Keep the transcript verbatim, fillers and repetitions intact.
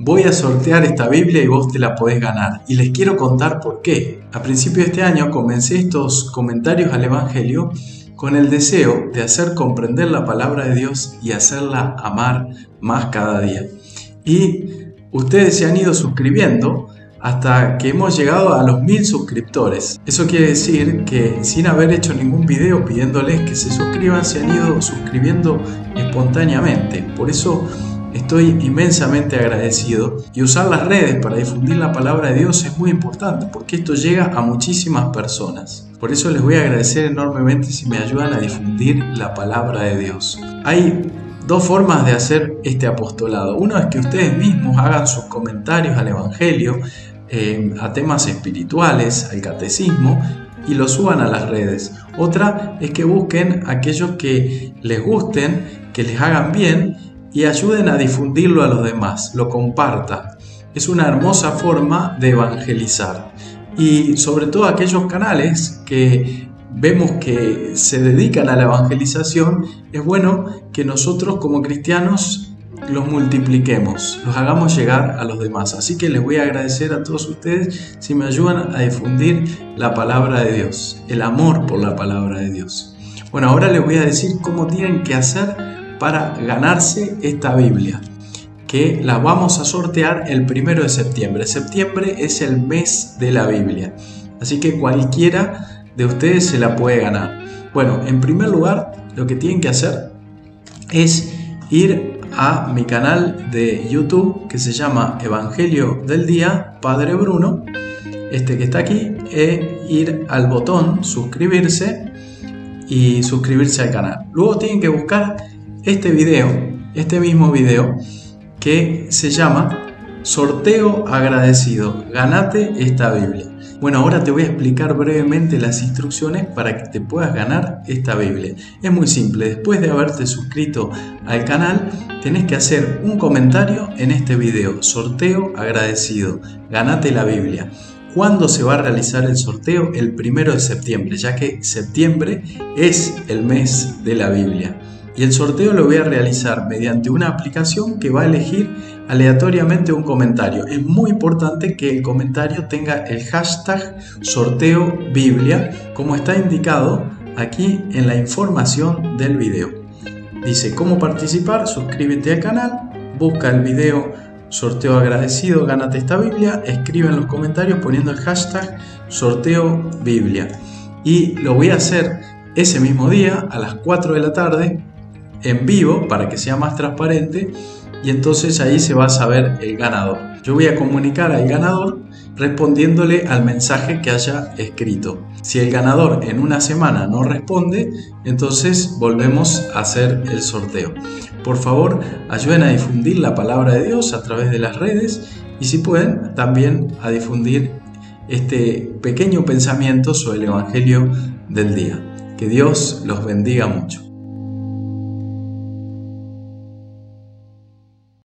voy a sortear esta Biblia y vos te la podés ganar. Y les quiero contar por qué. A principio de este año comencé estos comentarios al Evangelio con el deseo de hacer comprender la palabra de Dios y hacerla amar más cada día. Y ustedes se han ido suscribiendo hasta que hemos llegado a los mil suscriptores. Eso quiere decir que sin haber hecho ningún video pidiéndoles que se suscriban, se han ido suscribiendo espontáneamente. Por eso estoy inmensamente agradecido, y usar las redes para difundir la palabra de Dios es muy importante porque esto llega a muchísimas personas. Por eso les voy a agradecer enormemente si me ayudan a difundir la palabra de Dios. Hay dos formas de hacer este apostolado. Uno es que ustedes mismos hagan sus comentarios al Evangelio, eh, a temas espirituales, al catecismo, y lo suban a las redes. Otra es que busquen aquellos que les gusten, que les hagan bien, y ayuden a difundirlo a los demás, lo compartan. Es una hermosa forma de evangelizar. Y sobre todo aquellos canales que vemos que se dedican a la evangelización, es bueno que nosotros como cristianos los multipliquemos, los hagamos llegar a los demás. Así que les voy a agradecer a todos ustedes si me ayudan a difundir la palabra de Dios, el amor por la palabra de Dios. Bueno, ahora les voy a decir cómo tienen que hacer para ganarse esta Biblia, que la vamos a sortear el primero de septiembre. Septiembre es el mes de la Biblia, así que cualquiera de ustedes se la puede ganar. Bueno, en primer lugar, lo que tienen que hacer es ir a mi canal de YouTube que se llama Evangelio del Día Padre Bruno, este que está aquí, e ir al botón suscribirse y suscribirse al canal. Luego tienen que buscar este video, este mismo video que se llama Sorteo Agradecido, ganate esta Biblia. Bueno, ahora te voy a explicar brevemente las instrucciones para que te puedas ganar esta Biblia. Es muy simple, después de haberte suscrito al canal, tenés que hacer un comentario en este video, Sorteo Agradecido, ganate la Biblia. ¿Cuándo se va a realizar el sorteo? El primero de septiembre, ya que septiembre es el mes de la Biblia. Y el sorteo lo voy a realizar mediante una aplicación que va a elegir aleatoriamente un comentario. Es muy importante que el comentario tenga el hashtag sorteo Biblia, como está indicado aquí en la información del video. Dice cómo participar, suscríbete al canal, busca el video sorteo agradecido, gánate esta Biblia, escribe en los comentarios poniendo el hashtag sorteo Biblia. Y lo voy a hacer ese mismo día a las cuatro de la tarde, en vivo, para que sea más transparente, y entonces ahí se va a saber el ganador. Yo voy a comunicar al ganador respondiéndole al mensaje que haya escrito. Si el ganador en una semana no responde, entonces volvemos a hacer el sorteo. Por favor, ayuden a difundir la palabra de Dios a través de las redes, y si pueden, también a difundir este pequeño pensamiento sobre el Evangelio del día. Que Dios los bendiga mucho.